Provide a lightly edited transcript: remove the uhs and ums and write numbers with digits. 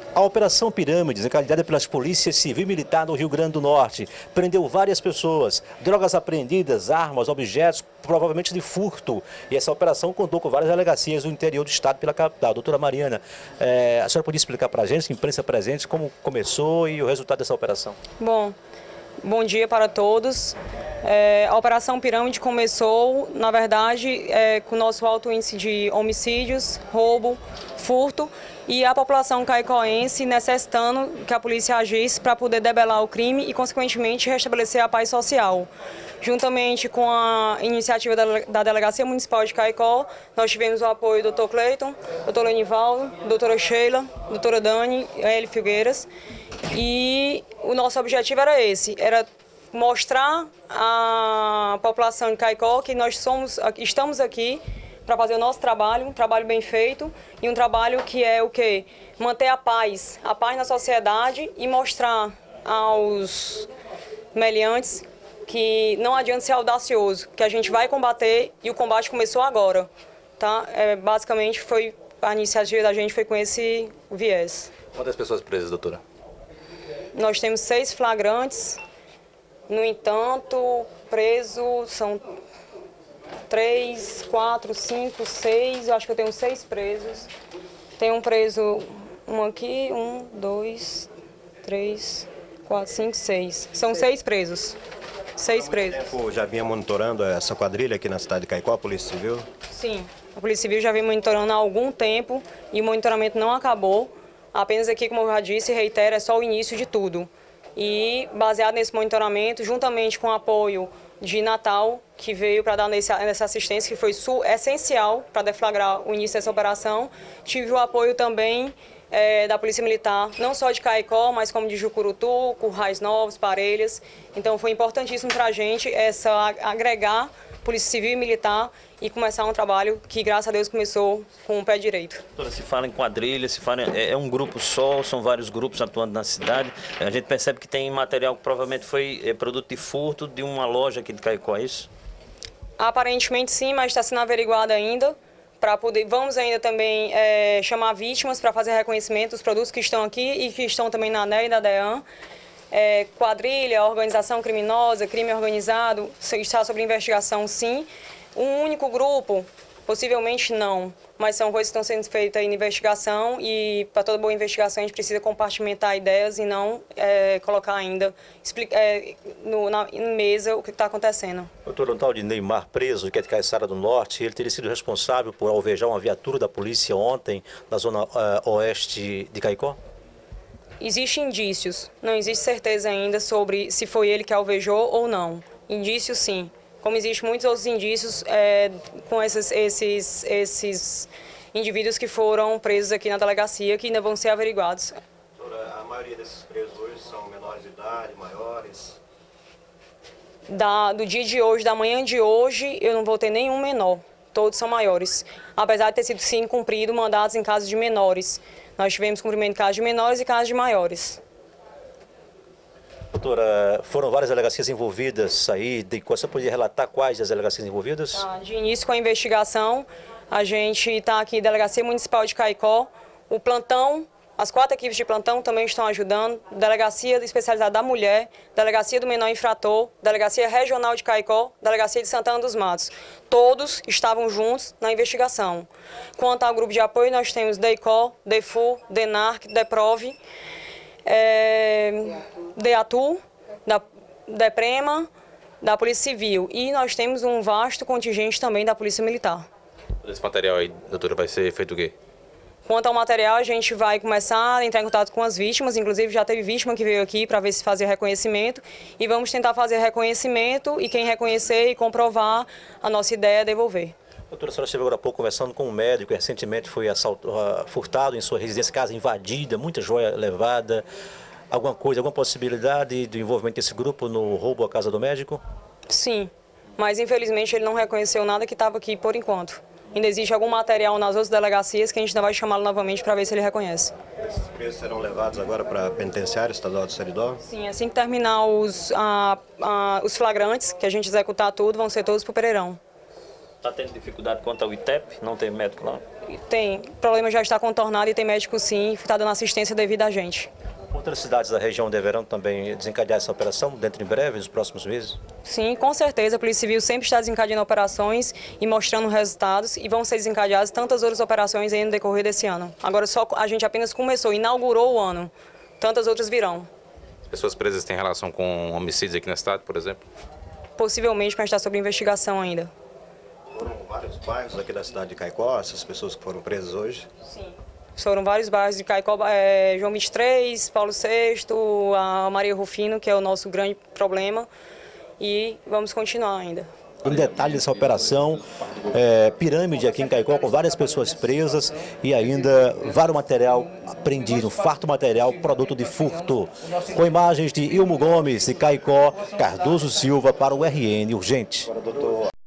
A Operação Pirâmides, encadeada pelas polícias civil e militar do Rio Grande do Norte, prendeu várias pessoas, drogas apreendidas, armas, objetos, provavelmente de furto. E essa operação contou com várias delegacias do interior do estado pela capital. Doutora Mariana, a senhora podia explicar para a gente, imprensa presente, como começou e o resultado dessa operação? Bom dia para todos. A Operação Pirâmide começou, na verdade, com o nosso alto índice de homicídios, roubo, furto e a população caicoense necessitando que a polícia agisse para poder debelar o crime e, consequentemente, restabelecer a paz social. Juntamente com a iniciativa da Delegacia Municipal de Caicó, nós tivemos o apoio do Dr. Cleiton, Dr. Lenivaldo, doutora Sheila, doutora Dani, Eli Figueiras. E o nosso objetivo era esse, era mostrar à população de Caicó que nós estamos aqui para fazer o nosso trabalho, um trabalho bem feito e um trabalho que é o quê? Manter a paz na sociedade e mostrar aos meliantes que não adianta ser audacioso, que a gente vai combater e o combate começou agora, tá? Basicamente a iniciativa da gente foi com esse viés. Quantas pessoas presas, doutora? Nós temos 6 flagrantes, no entanto, presos são 3, 4, 5, 6, eu acho que eu tenho 6 presos. Tem um preso, um aqui, 1, 2, 3, 4, 5, 6. São 6 presos. 6 presos. Há muito tempo já vinha monitorando essa quadrilha aqui na cidade de Caicó, a Polícia Civil? Sim, a Polícia Civil já vem monitorando há algum tempo e o monitoramento não acabou. Apenas aqui, como eu já disse, reitero, é só o início de tudo. E baseado nesse monitoramento, juntamente com o apoio de Natal, que veio para dar essa assistência, que foi essencial para deflagrar o início dessa operação, tive o apoio também da Polícia Militar, não só de Caicó, mas como de Jucurutu, Currais Novos, Parelhas. Então foi importantíssimo para a gente agregar Polícia Civil e Militar e começar um trabalho que, graças a Deus, começou com o pé direito. Doutora, se fala em quadrilha, é um grupo só, são vários grupos atuando na cidade. A gente percebe que tem material que provavelmente foi produto de furto de uma loja aqui de Caicó, é isso? Aparentemente sim, mas está sendo averiguado ainda. Vamos ainda também chamar vítimas para fazer reconhecimento dos produtos que estão aqui e que estão também na ANEL e da DEAN. Quadrilha, organização criminosa, crime organizado, está sob investigação sim. Um único grupo, possivelmente não, mas são coisas que estão sendo feitas em investigação e para toda boa investigação a gente precisa compartimentar ideias e não colocar ainda em mesa o que está acontecendo. Doutor, um tal de Neymar preso, que é de Caiçara do Norte, ele teria sido responsável por alvejar uma viatura da polícia ontem na zona oeste de Caicó? Existem indícios, não existe certeza ainda sobre se foi ele que alvejou ou não. Indícios sim, como existem muitos outros indícios com esses indivíduos que foram presos aqui na delegacia, que ainda vão ser averiguados. Doutora, a maioria desses presos hoje são menores de idade, maiores? Do dia de hoje, da manhã de hoje, eu não vou ter nenhum menor, todos são maiores. Apesar de ter sido sim cumprido mandados em casos de menores. Nós tivemos cumprimento de casos de menores e casos de maiores. Doutora, foram várias delegacias envolvidas aí, você poderia relatar quais as delegacias envolvidas? De início com a investigação, a gente está aqui, Delegacia Municipal de Caicó, o plantão, as 4 equipes de plantão também estão ajudando, Delegacia Especializada da Mulher, Delegacia do Menor Infrator, Delegacia Regional de Caicó, Delegacia de Santana dos Matos. Todos estavam juntos na investigação. Quanto ao grupo de apoio, nós temos DEICO, DEFU, DENARC, DEPROV, DEATU, DEPREMA, da Polícia Civil. E nós temos um vasto contingente também da Polícia Militar. Esse material aí, doutora, vai ser feito o quê? Quanto ao material, a gente vai começar a entrar em contato com as vítimas, inclusive já teve vítima que veio aqui para ver se fazia reconhecimento e vamos tentar fazer reconhecimento e quem reconhecer e comprovar, a nossa ideia é devolver. Doutora, a senhora esteve agora há pouco conversando com um médico que recentemente foi furtado em sua residência, casa invadida, muita joia levada. Alguma coisa, alguma possibilidade do envolvimento desse grupo no roubo à casa do médico? Sim, mas infelizmente ele não reconheceu nada que estava aqui por enquanto. Ainda existe algum material nas outras delegacias que a gente ainda vai chamá-lo novamente para ver se ele reconhece. Esses presos serão levados agora para a penitenciária estadual de Seridó? Sim, assim que terminar os flagrantes, que a gente executar tudo, vão ser todos para o Pereirão. Está tendo dificuldade quanto ao ITEP? Não tem médico lá? Tem. O problema já está contornado e tem médico sim, que está dando assistência devida a gente. Outras cidades da região deverão também desencadear essa operação dentro em breve, nos próximos meses? Sim, com certeza. A Polícia Civil sempre está desencadeando operações e mostrando resultados e vão ser desencadeadas tantas outras operações aí no decorrer desse ano. Agora só a gente apenas começou, inaugurou o ano. Tantas outras virão. As pessoas presas têm relação com homicídios aqui na cidade, por exemplo? Possivelmente, mas está sob investigação ainda. Foram vários bairros aqui da cidade de Caicó, essas pessoas que foram presas hoje? Sim. Foram vários bairros de Caicó, João 23, Paulo VI, a Maria Rufino, que é o nosso grande problema, e vamos continuar ainda. Um detalhe dessa operação, pirâmide aqui em Caicó, com várias pessoas presas e ainda vários material apreendido, farto material, produto de furto. Com imagens de Ilmo Gomes, de Caicó, Cardoso Silva para o RN Urgente.